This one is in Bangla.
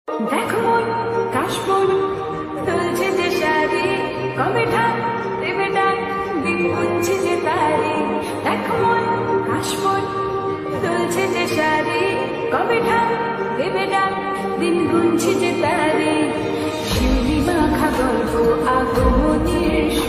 দেখো মন কাশবন তুলছে যে শাড়ি, কবে ঠাক দেবে ডাক, দিন গুনছে যে তারি। দেখো মন কাশবন তুলছে যে শাড়ি, কবে ঠাক দেবে ডাক, দিন গুনছে যে তারি। শিউলি মাখা গল্প আগমনের